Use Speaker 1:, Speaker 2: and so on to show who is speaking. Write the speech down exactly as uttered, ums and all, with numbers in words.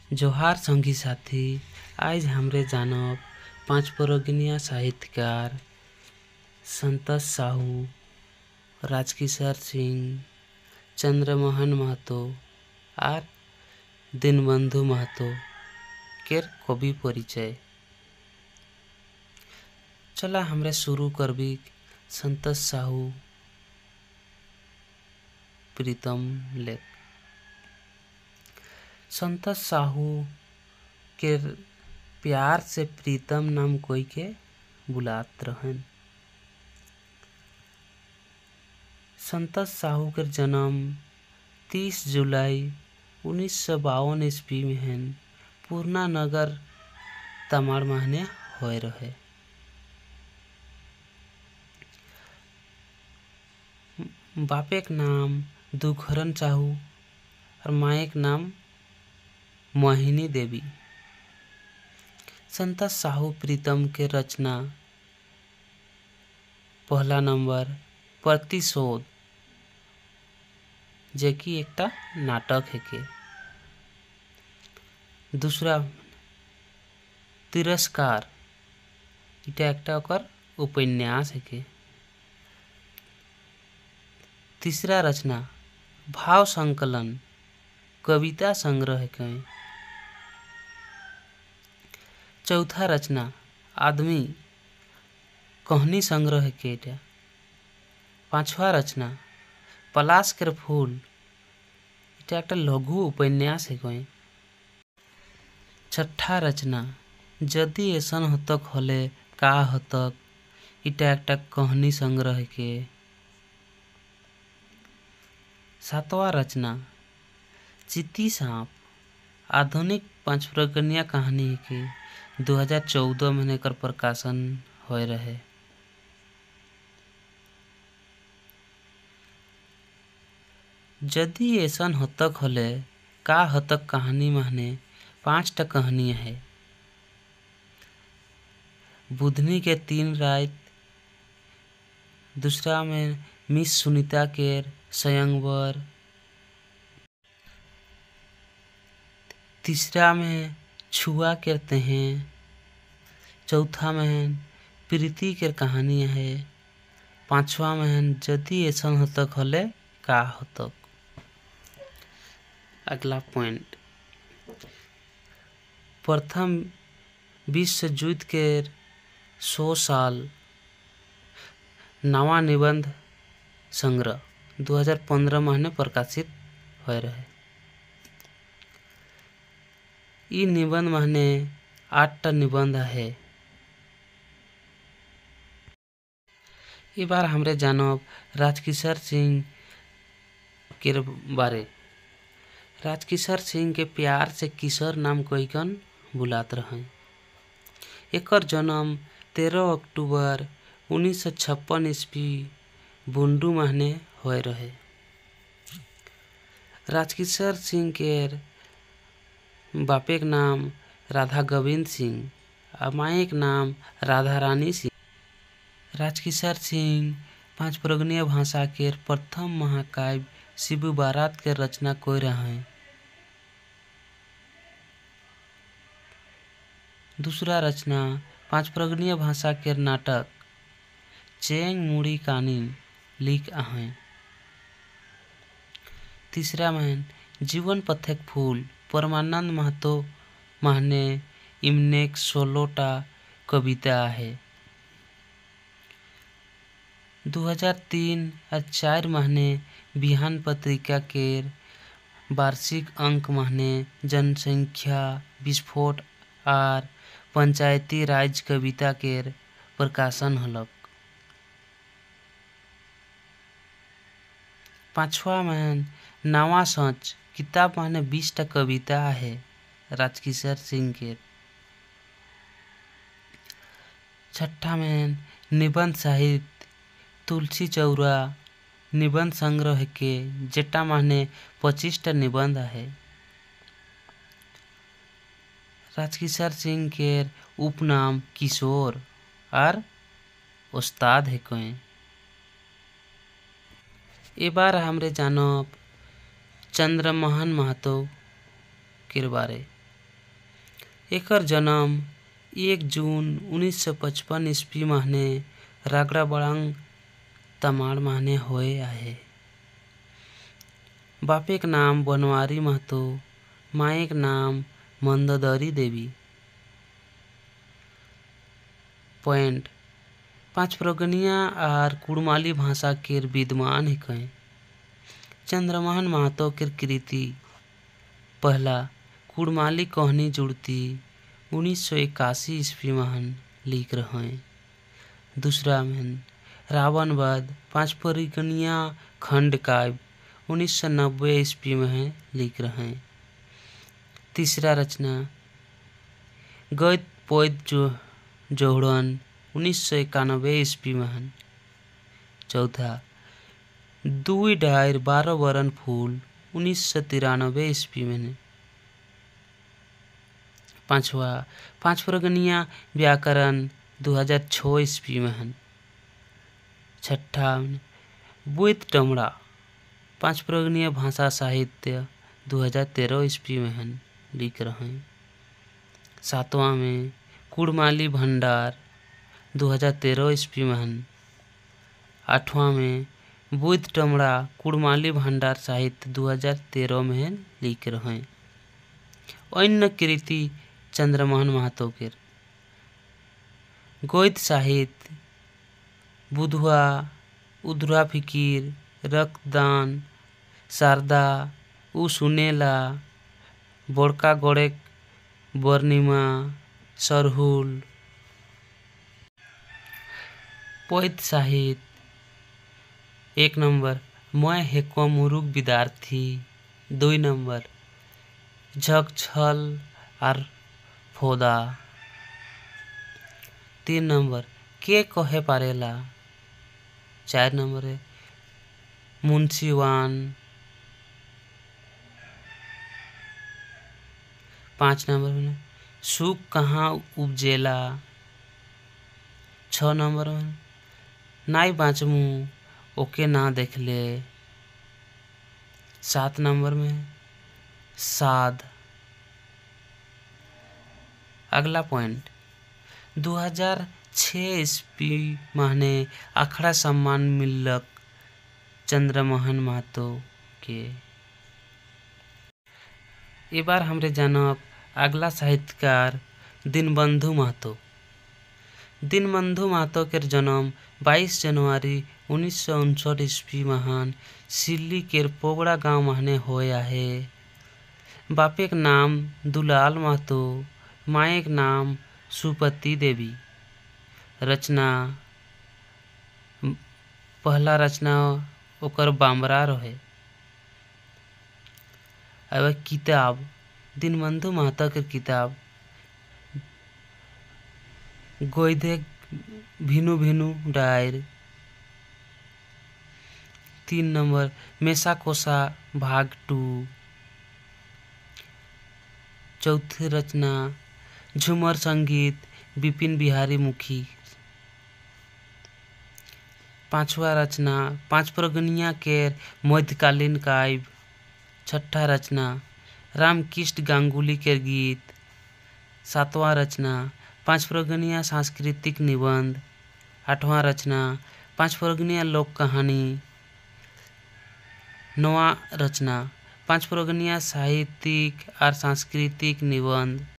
Speaker 1: जोहार संगी साथी। आज हमरे जानब पाँच परगिनिया साहित्यकार संतोष साहू, राजकिशोर सिंह, चंद्रमोहन महतो और दीनबंधु महतो केर कवि परिचय। चला हमरे शुरू करबी संतोष साहू प्रीतम लेख। संतोष साहू के प्यार से प्रीतम नाम कोई के बुलात रहन। संतोष साहू के जन्म तीस जुलाई उन्नीस सौ बावन ईस्वी में हन पूर्णा नगर तमाड़ महने होए रहे। बापे के नाम दुखरन साहू और माए के नाम मोहिनी देवी। संतोष साहू प्रीतम के रचना पहला नंबर प्रतिशोध जे कि एकटा नाटक है के। दूसरा तिरस्कार इटा एकटा ओकर उपन्यास है के। तीसरा रचना भाव संकलन कविता संग्रह है के। चौथा रचना आदमी कहानी संग्रह है के। पांचवा रचना पलाश के फूल इटा एक लघु उपन्यास है कोई। छठा रचना जदि ऐसन हतक हले का हतक इटा एक कहानी संग्रह है के। सातवां रचना चिट्टी सांप आधुनिक पांच परगिनिया कहानी है के। दो हज़ार चौदह में एकर प्रकाशन होए रहे। जदि ऐसन हतक हले का हतक कहानी महने पांच टा कहानी है। बुधनी के तीन रात, दूसरा में मिस सुनीता केर स्वयंवर, तीसरा में छुआ करते हैं, चौथा में प्रीति के कहानी है, पांचवा में जदि ऐसन हतक हले का हतक। अगला पॉइंट प्रथम विश्व युद्ध के सौ साल नवा निबंध संग्रह दो हज़ार पंद्रह महीने प्रकाशित हुए रहे। ई निबंध महीने आठ टा निबंध है। ये बार हमरे जानब राजकिशोर सिंह के बारे। राजकिशोर सिंह के प्यार से किशोर नाम कोई कन बुलात रहे। एकर जन्म तेरह अक्टूबर उन्नीस सौ छप्पन ईस्वी बुंडू महीने होए रहे। राजकिशोर सिंह के बापे के नाम राधा गोविंद सिंह और माए के नाम राधा रानी सिंह। राजकिशोर सिंह पांच परगिनिया भाषा के प्रथम महाकाव्य शिबू बारात के रचना कोई रहे। दूसरा रचना पांच परगिनिया भाषा के नाटक चेंग मुड़ी कानीन लिख आहे। तीसरा में जीवन पथक फूल परमानंद महतो महने इमनेक सोलोटा कविता है। दो हज़ार तीन और चार महीने बिहान पत्रिका के वार्षिक अंक महीने जनसंख्या विस्फोट और पंचायती राज कविता के प्रकाशन हलक। पांचवा में नवा सच किताब माने बीस टा कविता है राजकिशोर सिंह के। छठा में निबंध साहित्य तुलसी चौरा निबंध संग्रह के जेटा माने पच्चीस टा निबंध है। राजकिशोर सिंह के उपनाम किशोर और उस्ताद है कोई। ए बार हमरे जानब चंद्रमोहन महतो के बारे। एकर जन्म एक जून उन्नीस सौ पचपन ईस्वी माहने रागड़ा बड़ांग तमाड़ माहने होए आहे। बापेक नाम बनवारी महतो, माएक नाम मंदोदरी देवी। पॉइंट पाँच प्रगनिया आर कुड़माली भाषा केर विद्वान हिकय। चंद्रमोहन महतो केर कृति पहला कुड़माली कहनी जुड़ती उन्नीस सौ इक्यासी ईस्वी महन लिख रहे। दूसरा में रावण वध पाँच प्रगनिया खंड काव्य उन्नीस सौ नब्बे ईस्वी में लिख रहे। तीसरा रचना गैत पोइत जो जोहड़न उन्नीस सौ इक्यानवे ईस्वी में। चौथा दुई डायर बारह वरन फूल उन्नीस सौ तिरानवे ईस्वी में। पांचवा पांच प्रगनिया व्याकरण दो हजार छः ईस्वी में। छठा बुइत टमड़ा पांच प्रगनिया भाषा साहित्य दो हजार तेरह ईस्वी में लिख रहे। सातवां में कुड़माली भंडार दो हजार तेरह ईस्वी में। आठवां में बुइत टमड़ा कुड़माली भंडार साहित्य दो हजार तेरह में लिख रहे। अन्य कृति चंद्रमोहन महतो केर गौत साहित्य बुधवा उधरा फिकीर रक्तदान शारदा उ सुनेला बड़का गड़ेक बर्णिमा सरहुल। पोइत साहित्य एक नंबर मैं हेको मुरुग विद्यार्थी। दुई नंबर झक छल आर फोदा। तीन नंबर के कहे पारेला। चार नंबर है मुंशीवान। पाँच नंबर में सुख कहाँ उपजेला। छः नंबर में नाई बाँचमू ओके ना देखले। सात नंबर में साध। अगला पॉइंट दो हजार छः ईस्वी माहने अखड़ा सम्मान मिलक चंद्रमोहन महतो के। ए बार हमरे जानब अगला साहित्यकार दीनबंधु महतो। दीनबंधु महतो केर जन्म बाईस जनवरी उन्नीस सौ उनसठ ईस्वी महान सिल्ली केर पोगड़ा गांव माहने होए आहे। बापेक नाम दुलाल महतो, माएक नाम सुपति देवी। रचना पहला रचना ओकर बामरा रहे। अब किताब दीनबंधु महतो के किताब गोइधे भिनु भिनु डायर। तीन नंबर मेसा कोसा भाग टू। चौथी रचना झूमर संगीत विपिन बिहारी मुखी। पांचवा रचना पांच प्रगनिया केर मध्यकालीन काव्य। छठा रचना रामकृष्ण गांगुली केर गीत। सातवां रचना पांच प्रगनिया सांस्कृतिक निबंध। आठवां रचना पांच प्रगनिया लोक कहानी। नौवां रचना पांच प्रगनिया साहित्यिक और सांस्कृतिक निबंध।